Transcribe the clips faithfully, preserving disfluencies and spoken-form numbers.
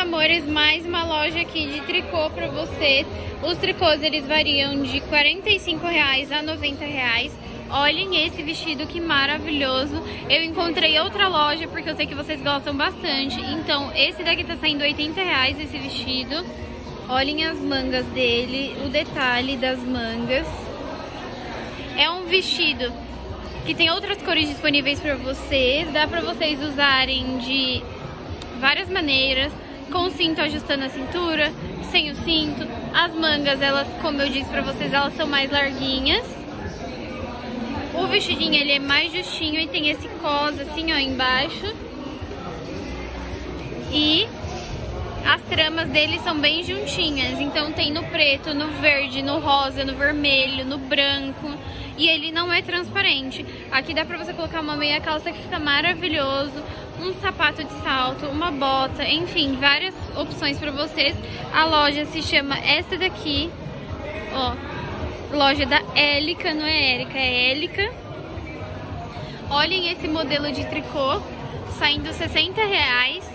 amores, mais uma loja aqui de tricô pra vocês. Os tricôs, eles variam de quarenta e cinco reais a noventa reais. Olhem esse vestido, que maravilhoso. Eu encontrei outra loja, porque eu sei que vocês gostam bastante. Então, esse daqui tá saindo oitenta reais, esse vestido. Olhem as mangas dele, o detalhe das mangas. É um vestido que tem outras cores disponíveis pra vocês. Dá pra vocês usarem de várias maneiras. Com o cinto ajustando a cintura, sem o cinto. As mangas, elas, como eu disse pra vocês, elas são mais larguinhas. O vestidinho, ele é mais justinho e tem esse cos assim, ó, embaixo. E as tramas dele são bem juntinhas. Então tem no preto, no verde, no rosa, no vermelho, no branco. E ele não é transparente. Aqui dá pra você colocar uma meia calça que fica maravilhoso. Um sapato de salto, uma bota, enfim, várias opções pra vocês. A loja se chama essa daqui, ó. Loja da Élica, não é Érica, é Élica. Olhem esse modelo de tricô, saindo sessenta reais.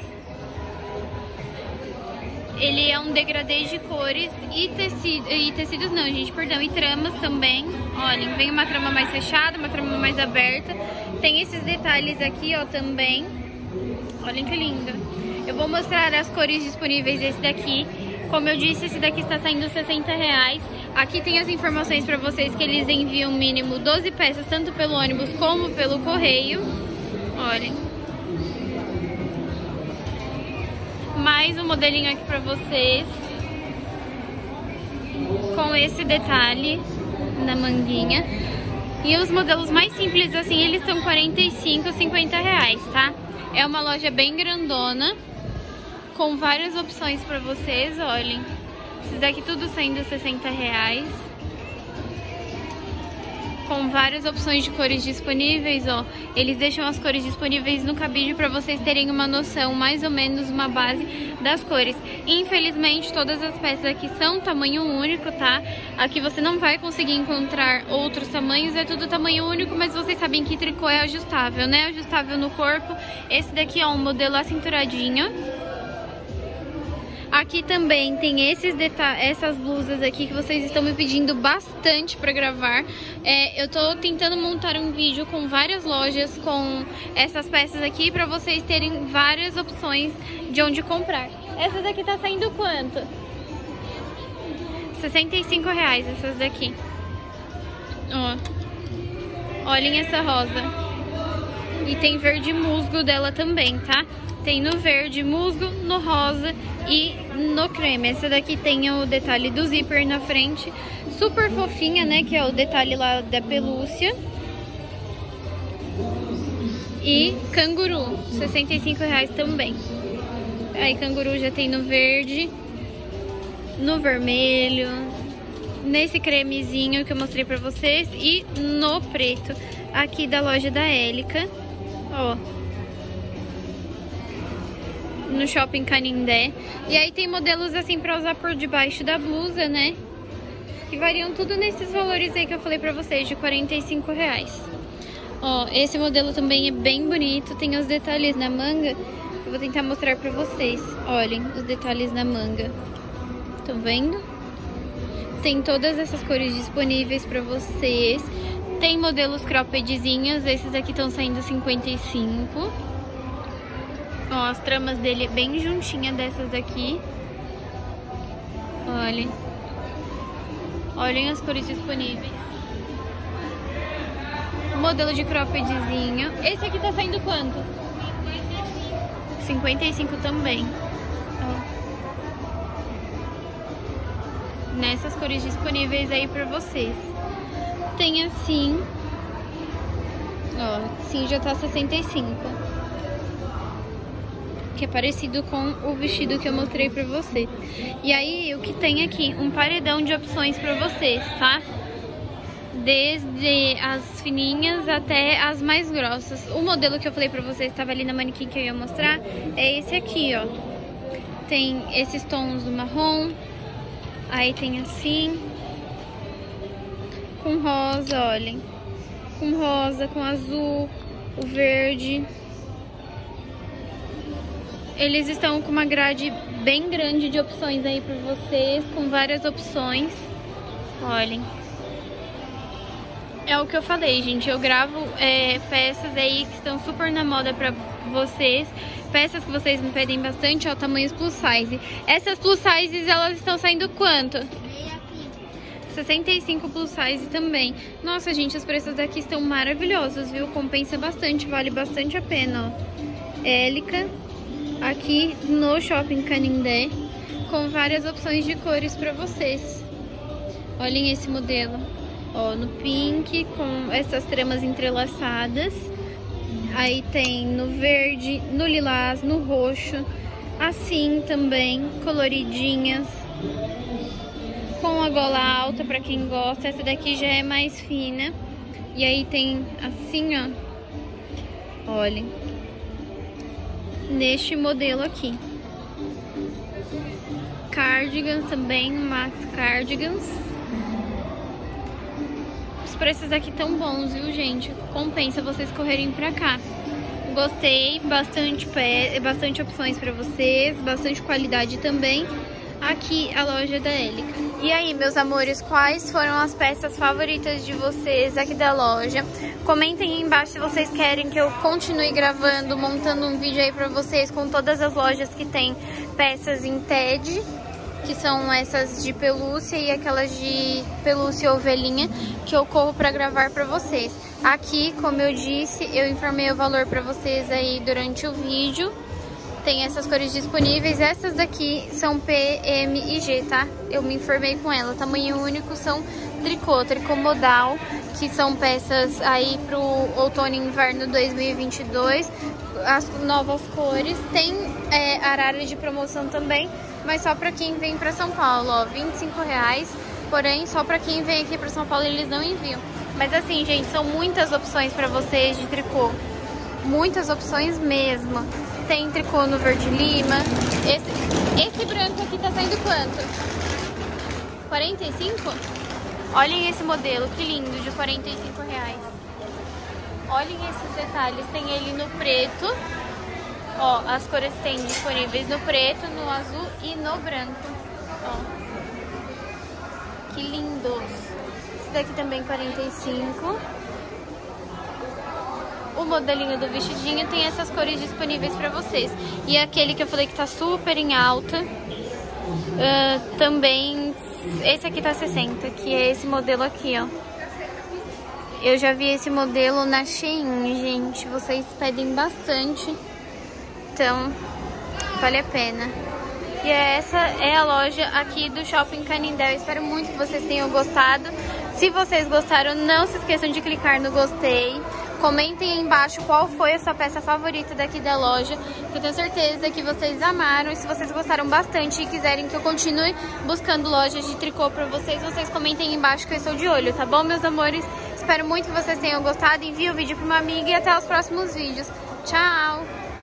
Ele é um degradê de cores e, tecido, e tecidos não, gente, perdão, e tramas também. Olhem, vem uma trama mais fechada, uma trama mais aberta. Tem esses detalhes aqui, ó, também. Olhem que lindo. Eu vou mostrar as cores disponíveis desse daqui. Como eu disse, esse daqui está saindo sessenta reais. Aqui tem as informações para vocês que eles enviam mínimo doze peças, tanto pelo ônibus como pelo correio. Olhem. Mais um modelinho aqui para vocês. Com esse detalhe na manguinha. E os modelos mais simples assim, eles estão quarenta e cinco, cinquenta reais, tá? É uma loja bem grandona, com várias opções pra vocês, olhem. Esses daqui tudo saindo sessenta reais. Com várias opções de cores disponíveis, ó. Eles deixam as cores disponíveis no cabide pra vocês terem uma noção, mais ou menos uma base das cores. Infelizmente, todas as peças aqui são tamanho único, tá? Aqui você não vai conseguir encontrar outros tamanhos, é tudo tamanho único, mas vocês sabem que tricô é ajustável, né? Ajustável no corpo. Esse daqui é um modelo acinturadinho. Aqui também tem esses essas blusas aqui que vocês estão me pedindo bastante pra gravar. É, eu tô tentando montar um vídeo com várias lojas com essas peças aqui pra vocês terem várias opções de onde comprar. Essa daqui tá saindo quanto? sessenta e cinco reais essas daqui. Ó. Olhem essa rosa. E tem verde musgo dela também, tá? Tem no verde musgo, no rosa e no creme. Essa daqui tem o detalhe do zíper na frente. Super fofinha, né? Que é o detalhe lá da pelúcia. E canguru, sessenta e cinco reais também. Aí canguru já tem no verde, no vermelho, nesse cremezinho que eu mostrei pra vocês e no preto. Aqui da loja da Élica, ó. No Shopping Canindé. E aí tem modelos assim pra usar por debaixo da blusa, né? Que variam tudo nesses valores aí que eu falei pra vocês, de quarenta e cinco reais. Ó, esse modelo também é bem bonito. Tem os detalhes na manga. Eu vou tentar mostrar pra vocês. Olhem os detalhes na manga. Estão vendo? Tem todas essas cores disponíveis pra vocês. Tem modelos croppedzinhos. Esses aqui estão saindo cinquenta e cinco. Ó, as tramas dele é bem juntinha dessas daqui. Olhem. Olhem as cores disponíveis. Modelo de croppedzinho. Esse aqui tá saindo quanto? cinquenta e cinco também. Ó. Nessas cores disponíveis aí pra vocês. Tem assim. Ó, assim já tá sessenta e cinco. Que é parecido com o vestido que eu mostrei pra vocês. E aí, o que tem aqui? Um paredão de opções pra vocês, tá? Desde as fininhas até as mais grossas. O modelo que eu falei pra vocês, estava ali na manequim que eu ia mostrar, é esse aqui, ó. Tem esses tons do marrom. Aí tem assim. Com rosa, olhem. Com rosa, com azul, o verde. Eles estão com uma grade bem grande de opções aí pra vocês, com várias opções. Olhem. É o que eu falei, gente. Eu gravo é, peças aí que estão super na moda pra vocês. Peças que vocês me pedem bastante, ó, tamanhos plus size. Essas plus sizes, elas estão saindo quanto? sessenta e cinco plus size também. Nossa, gente, os preços daqui estão maravilhosos, viu? Compensa bastante, vale bastante a pena, ó. Élica, aqui no Shopping Canindé, com várias opções de cores pra vocês. Olhem esse modelo, ó, no pink, com essas tramas entrelaçadas. Aí tem no verde, no lilás, no roxo, assim também, coloridinhas, com a gola alta pra quem gosta. Essa daqui já é mais fina. E aí tem assim, ó, olhem, neste modelo aqui. Cardigan também, Max Cardigans. Os preços aqui tão bons, viu, gente? Compensa vocês correrem pra cá. Gostei, bastante, pe... bastante opções pra vocês, bastante qualidade também. Aqui a loja da Élica. E aí, meus amores, quais foram as peças favoritas de vocês aqui da loja? Comentem aí embaixo se vocês querem que eu continue gravando, montando um vídeo aí pra vocês com todas as lojas que tem peças em T E D, que são essas de pelúcia e aquelas de pelúcia ovelhinha, que eu corro pra gravar pra vocês. Aqui, como eu disse, eu informei o valor pra vocês aí durante o vídeo. Tem essas cores disponíveis. Essas daqui são P, M e G, tá? Eu me informei com ela. Tamanho único, são tricô, tricô modal, que são peças aí pro outono e inverno dois mil e vinte e dois. As novas cores. Tem é, arara de promoção também, mas só pra quem vem pra São Paulo, ó, vinte e cinco reais. Porém, só pra quem vem aqui pra São Paulo eles não enviam. Mas assim, gente, são muitas opções pra vocês de tricô. Muitas opções mesmo. Tem tricô no verde lima. Esse, esse branco aqui tá saindo quanto? quarenta e cinco? Olhem esse modelo, que lindo, de quarenta e cinco reais. Olhem esses detalhes. Tem ele no preto. Ó, as cores tem disponíveis no preto, no azul e no branco. Ó. Que lindos. Esse daqui também quarenta e cinco. O modelinho do vestidinho tem essas cores disponíveis pra vocês. E aquele que eu falei que tá super em alta, uh, também, esse aqui tá sessenta, que é esse modelo aqui, ó. Eu já vi esse modelo na Shein, gente. Vocês pedem bastante, então vale a pena. E essa é a loja aqui do Shopping Canindé. Eu espero muito que vocês tenham gostado. Se vocês gostaram, não se esqueçam de clicar no gostei. Comentem aí embaixo qual foi a sua peça favorita daqui da loja, que eu tenho certeza que vocês amaram. E se vocês gostaram bastante e quiserem que eu continue buscando lojas de tricô pra vocês, vocês comentem aí embaixo que eu estou de olho, tá bom, meus amores? Espero muito que vocês tenham gostado. Envie o vídeo pra uma amiga e até os próximos vídeos. Tchau!